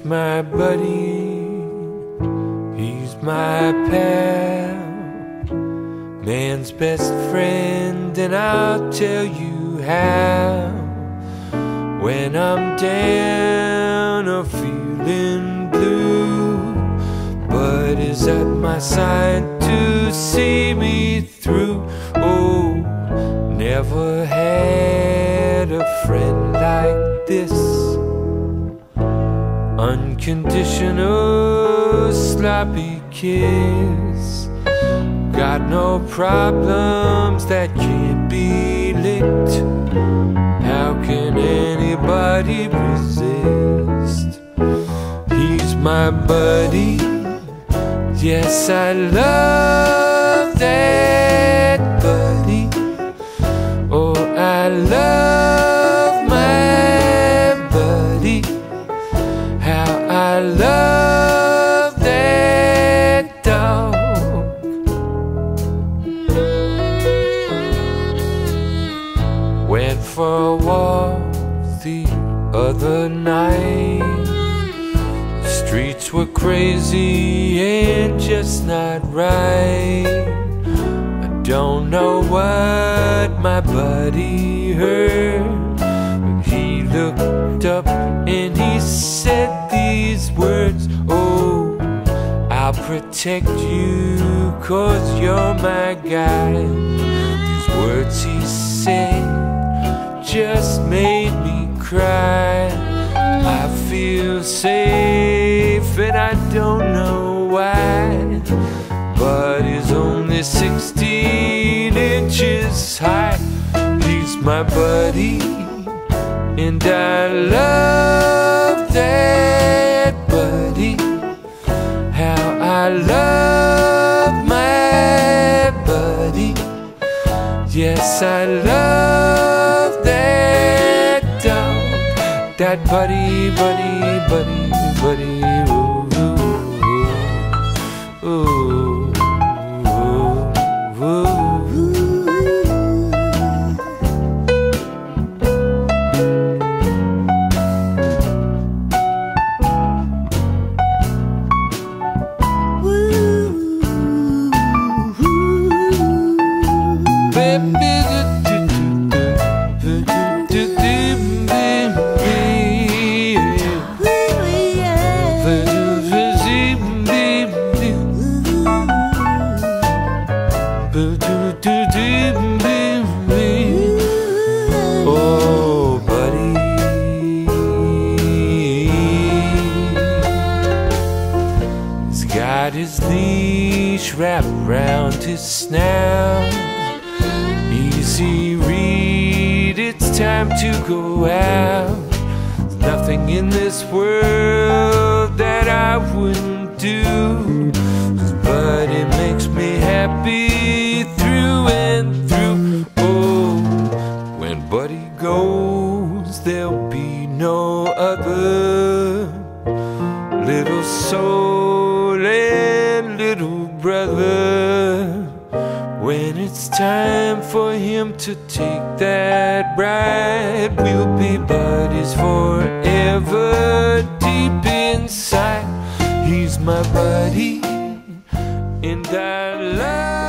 my buddy, he's my pal, man's best friend, and I'll tell you how. When I'm down or feeling blue, Bud is at my side to see me through. Oh, never had a friend like this. Unconditional sloppy kiss. Got no problems that can't be licked. How can anybody resist? He's my buddy. Yes, I love that buddy. Oh, I love my buddy. How I love that dog. Went for a walk the other night. The streets were crazy and just not right. I don't know what my buddy heard, but he looked up and he said these words. Oh, I'll protect you 'cause you're my guy. These words he said just made me cry. I feel safe and I don't know why. But he's only 16 inches high. He's my buddy, and I love that buddy. How I love my buddy. Yes, I love that dog. That buddy, buddy, buddy, buddy. Ooh, ooh, ooh, ooh. Oh, buddy, he's got his leash wrapped round his snout. Easy read, it's time to go out. There's nothing in this world that I wouldn't do, 'cause Buddy makes me happy through and through. Oh, when Buddy goes, there'll be no other. Little soul and little brother. When it's time for him to take that ride, we'll be buddies forever. Deep inside, he's my buddy, and I love